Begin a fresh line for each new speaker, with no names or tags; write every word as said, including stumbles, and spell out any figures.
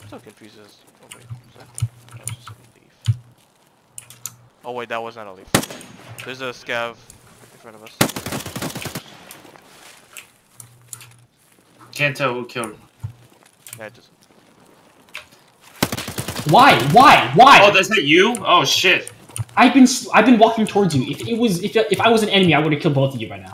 so confused as... Oh wait, was that? That was just a leaf. Oh wait, that was not a leaf. There's a scav in front of us.
Can't tell who killed him.
Yeah, just...
Why? Why? Why?
Oh, that's not you? Oh shit.
I've been I've been walking towards you. If it was if if I was an enemy, I would have killed both of you by now.